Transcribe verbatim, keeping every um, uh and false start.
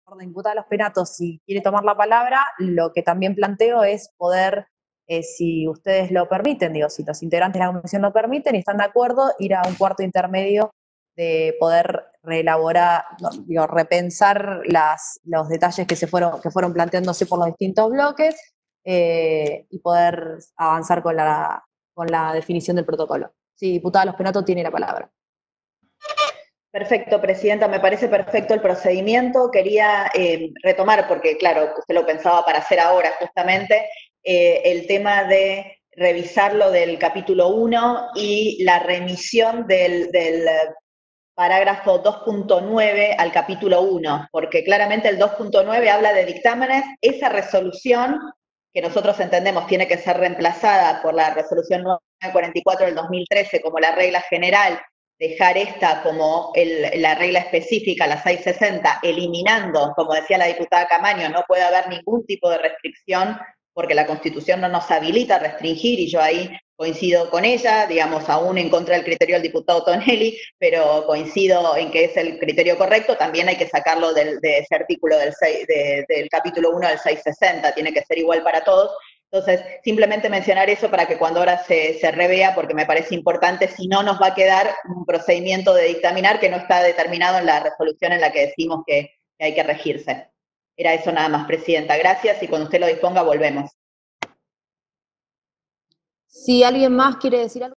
de imputada a los penatos, si quiere tomar la palabra, lo que también planteo es poder, eh, si ustedes lo permiten, digo, si los integrantes de la comisión lo permiten y están de acuerdo, ir a un cuarto intermedio de poder reelaborar, no, digo, repensar las, los detalles que se fueron, que fueron planteándose por los distintos bloques eh, y poder avanzar con la, con la definición del protocolo. Sí, diputada Los Penato tiene la palabra. Perfecto, Presidenta, me parece perfecto el procedimiento. Quería eh, retomar, porque claro, usted lo pensaba para hacer ahora justamente, eh, el tema de revisar lo del capítulo uno y la remisión del, del parágrafo dos punto nueve al capítulo uno, porque claramente el dos punto nueve habla de dictámenes. Esa resolución, que nosotros entendemos tiene que ser reemplazada por la resolución novecientos cuarenta y cuatro del dos mil trece como la regla general, dejar esta como el, la regla específica, la seiscientos sesenta, eliminando, como decía la diputada Camaño, no puede haber ningún tipo de restricción porque la Constitución no nos habilita a restringir, y yo ahí coincido con ella, digamos, aún en contra del criterio del diputado Tonelli, pero coincido en que es el criterio correcto. También hay que sacarlo del, de ese artículo del, seis, de, del capítulo uno del seiscientos sesenta, tiene que ser igual para todos. Entonces, simplemente mencionar eso para que cuando ahora se, se revea, porque me parece importante, si no nos va a quedar un procedimiento de dictaminar que no está determinado en la resolución en la que decimos que, que hay que regirse. Era eso nada más, Presidenta. Gracias, y cuando usted lo disponga, volvemos. Si alguien más quiere decir algo.